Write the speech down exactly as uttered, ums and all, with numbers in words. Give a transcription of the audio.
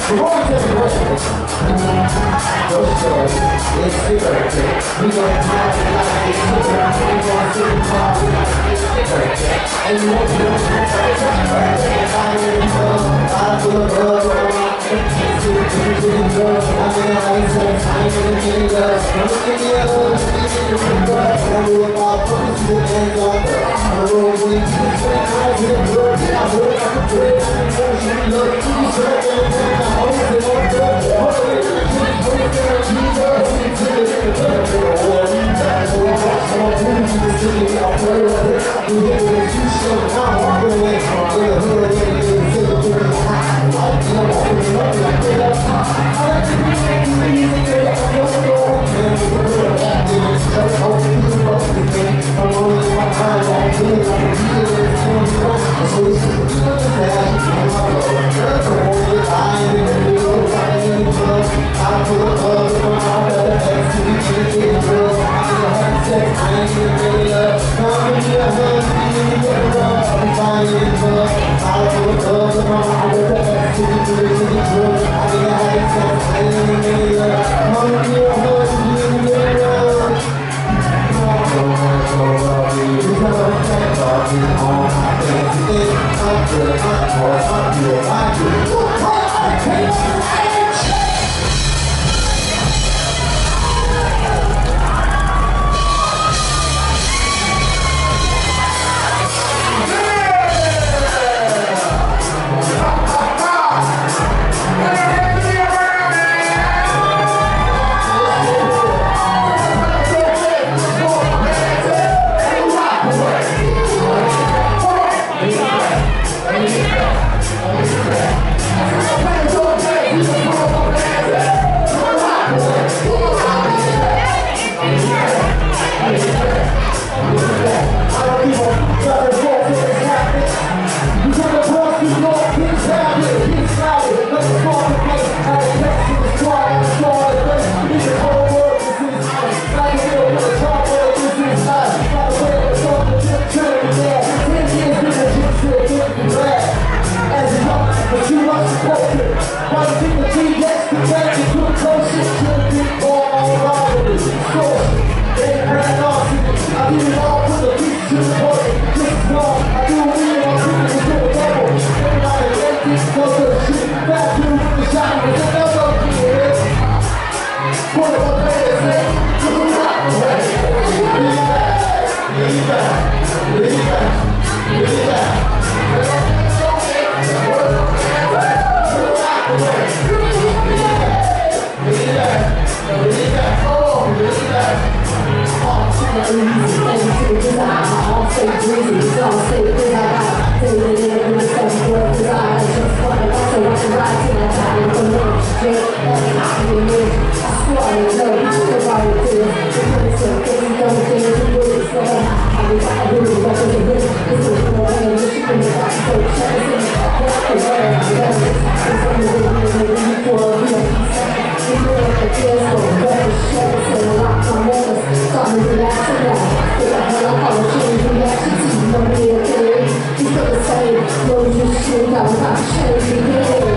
Before we take a break, no story, it's secret. We gonna have it like it's secret. We gonna see the car, we like it's secret. And you won't be able to get it. If I ain't in the club, I'm full of love. I'm in the drugs, I'm in the license, I ain't in the getting love. I'm looking the other, I'm in the drugs. I'm with my focus, you the hands on the I'm a roll with you, I'm in the drugs. I'm working on the bread, I'm in the drugs. You look, you serve, and I'm hoping on the drugs. Hoping in the drugs, hoping in the Jesus. It's in the drugs, I'm in the war. So I watch some of them, you can see me, I'll play with it. You hit me with two shows, now I'm walking away. In the hood, in the hood, in the hood, in the hood. I'm walking up, like that. I like to be like you, you think you're like a young girl. Man, we're going to act in this church, I'm hoping you love me, man. I'm only in my time, I'm feeling like a dealer, it's going to run. So it's just a deal to that, I'm not going to hurt, I'm only lying in the middle, lying in the club. I'm full of love, I'm out of the X, to be in the girl. I'm in the hard sex, I ain't in the real love. I'm in the hug, I'm in the real love. I'm fine in the club, I'm full of love, I'm out of the X, to be in the girl. I'm in the hard sex, I ain't in the real love. I'm in the hug, I'm in the real love. So much love, you know, I'm in all my things. I'm good, I'm poor, I'm good, I'm good. I can't I'm